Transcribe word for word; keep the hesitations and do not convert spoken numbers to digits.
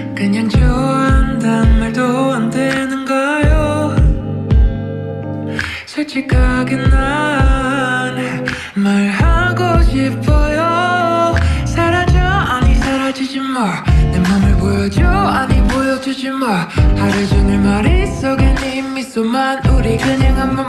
그냥 좋아한단 말도 안 되는가요? 솔직하게 난 말하고 싶어요. 사라져 아니 사라지지 마. 내 맘을 보여줘 아니 보여주지 마. 하루 종일 머릿속에 네 미소만 우리 그냥 한번